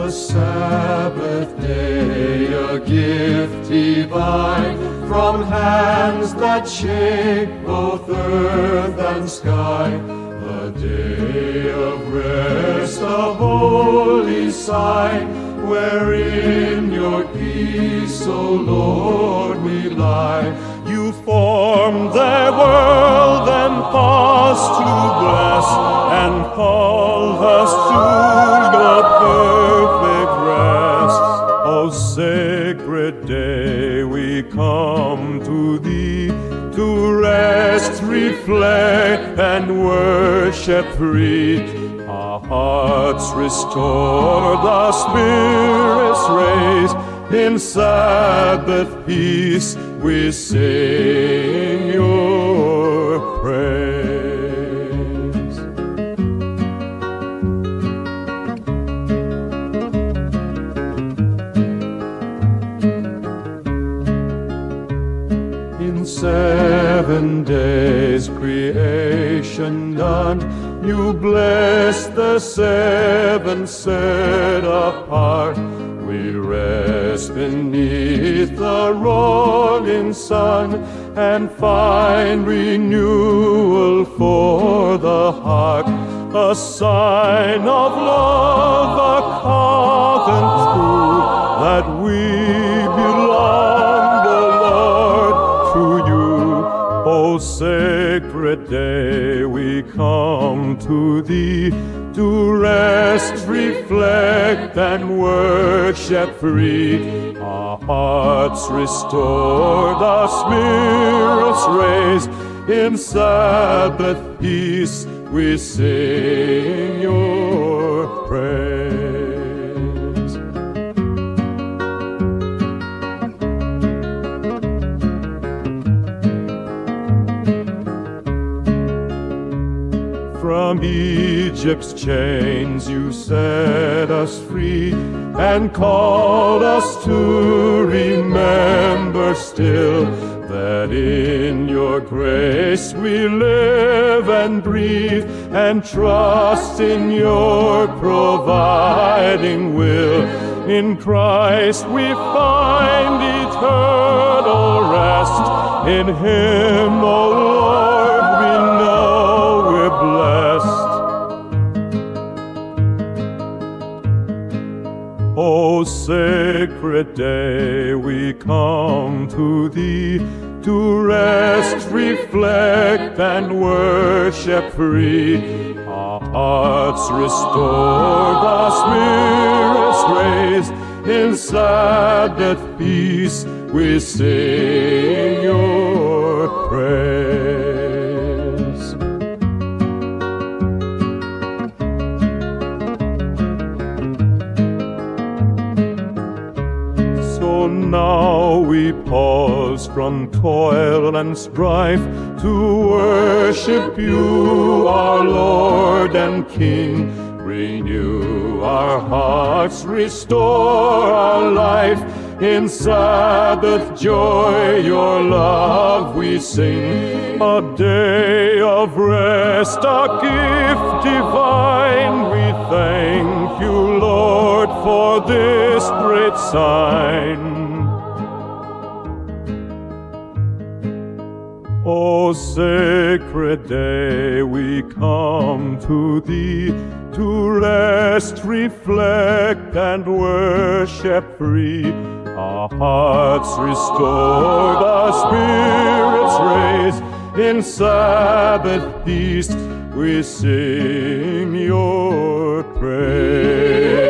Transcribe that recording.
The Sabbath day, a gift divine, from hands that shake both earth and sky. A day of rest, a holy sign, wherein your peace, O Lord, we lie. You formed their world and paused to bless, and called us to your perfect rest. O sacred day, we come to thee, to rest, reflect, and worship free. Our hearts restore, the Spirit's rays. In Sabbath peace we sing your praise. In 7 days creation done, you bless the 7 set apart. We rest beneath the rolling sun and find renewal for the heart, a sign of love, a covenant true, that we belong, O Lord, to you. O sacred day, we come to thee, to rest, reflect, and worship free. Our hearts restore, the Spirit's rays. In Sabbath peace we sing your praise. From Egypt's chains you set us free, and called us to remember still that in your grace we live and breathe, and trust in your providing will. In Christ we find eternal rest. In him, O Lord, we know we're blessed. O sacred day, we come to thee, to rest, reflect, and worship free. Our hearts restore, the Spirit's rays. In Sabbath peace we sing your praise. So now we pause from toil and strife to worship you, our Lord and King. Renew our hearts, restore our life. In Sabbath joy, your love we sing. A day of rest, a gift divine. We thank you, Lord, for this great sign. O sacred day, we come to thee, to rest, reflect, and worship free. Our hearts restore, the Spirit's rays. In Sabbath peace we sing your praise.